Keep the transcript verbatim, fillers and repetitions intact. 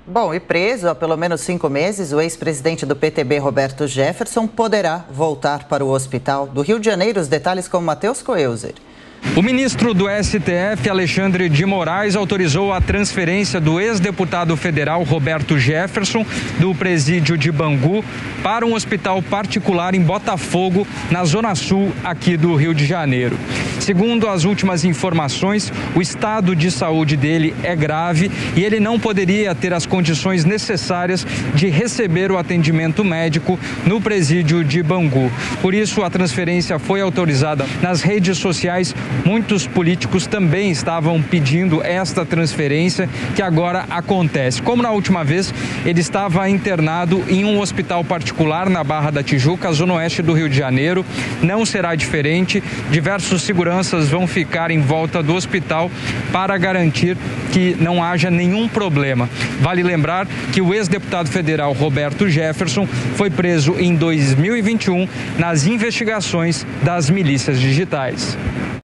Bom, e preso há pelo menos cinco meses, o ex-presidente do P T B, Roberto Jefferson, poderá voltar para o hospital do Rio de Janeiro. Os detalhes com Matheus Coelzer. O ministro do S T F, Alexandre de Moraes, autorizou a transferência do ex-deputado federal Roberto Jefferson do presídio de Bangu para um hospital particular em Botafogo, na Zona Sul, aqui do Rio de Janeiro. Segundo as últimas informações, o estado de saúde dele é grave e ele não poderia ter as condições necessárias de receber o atendimento médico no presídio de Bangu. Por isso, a transferência foi autorizada. Nas redes sociais, muitos políticos também estavam pedindo esta transferência, que agora acontece. Como na última vez, ele estava internado em um hospital particular na Barra da Tijuca, zona oeste do Rio de Janeiro. Não será diferente. Diversos seguranças vão ficar em volta do hospital para garantir que não haja nenhum problema. Vale lembrar que o ex-deputado federal Roberto Jefferson foi preso em dois mil e vinte e um nas investigações das milícias digitais.